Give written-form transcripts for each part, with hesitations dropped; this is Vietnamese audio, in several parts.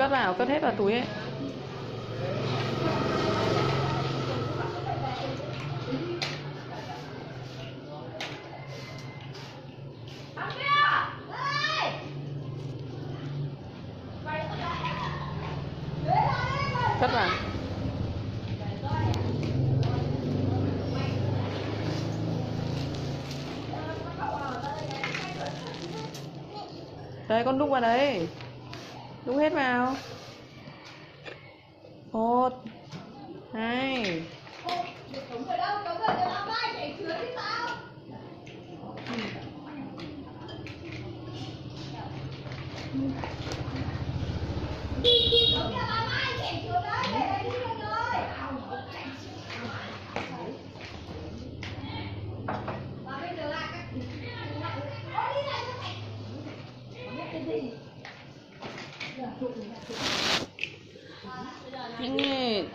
cất vào, cất hết vào túi ấy. Cất vào. Đây, con đúc vào đấy. Đúc hết vào. 1 2 nhanh.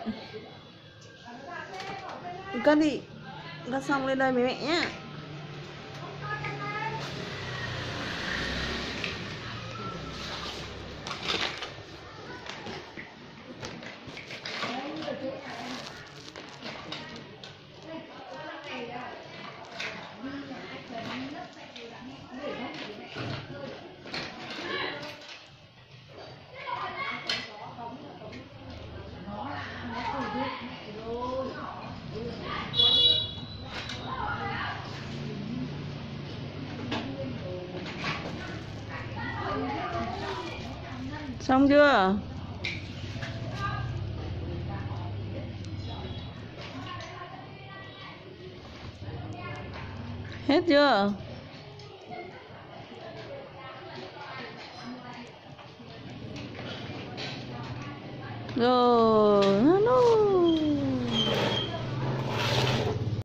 Cất đi. Cất xong lên đây với mẹ nhá. Xong chưa? Hết chưa? Rồi, hello.